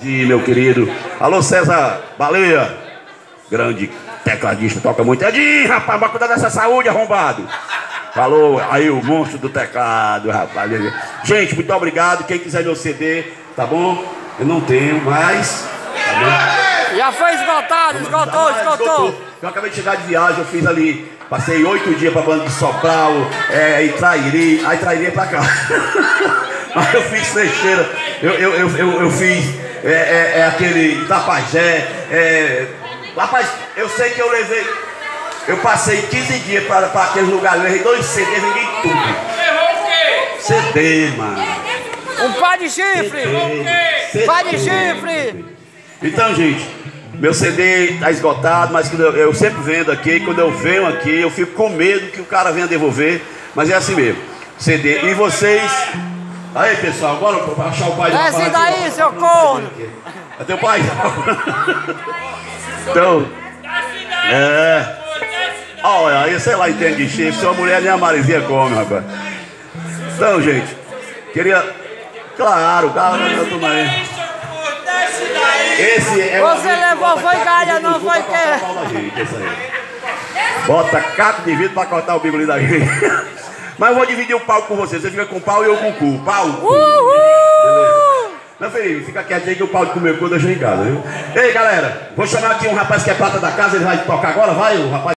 aqui, meu querido. Alô, César Baleia. Grande tecladista, toca muito. Edinho, rapaz, vai cuidar dessa saúde, arrombado. Falou aí o monstro do teclado, rapaz. Gente, muito obrigado. Quem quiser meu CD, tá bom? Eu não tenho, mas... Tá bom? Já foi esgotado, esgotou. Eu acabei de chegar de viagem, eu fiz ali, passei 8 dias pra banda de Sobral, em Trairi, aí Trairi é pra cá. Aí eu fiz Fecheira, eu fiz aquele Itapajé, rapaz, eu sei que eu passei 15 dias para aquele lugar, eu errei 2 CDs, vendi tudo. Errou o quê? CD, mano. Um pá de chifre! Pá de chifre! Então, gente, meu CD tá esgotado, mas eu sempre vendo aqui, quando eu venho aqui, eu fico com medo que o cara venha devolver, mas é assim mesmo. CD. E vocês... Aí, pessoal, agora pra achar o pai do Desce daí, seu corno! É teu pai? Então... Olha, aí sei lá, entende de chifre, sua mulher nem a Marizinha come, rapaz. Então, gente, queria... Claro, cara, eu tô aí. Esse é você levou, foi galha, não foi que? Bota caco de vidro pra cortar o bigolinho da gente. Mas eu vou dividir o pau com você. Você fica com o pau e eu com o cu. Pau. Beleza. Meu filho, fica quieto aí que o pau de comer o cu deixa em casa, viu? Ei, galera, vou chamar aqui um rapaz que é prata da casa. Ele vai tocar agora, vai, o rapaz.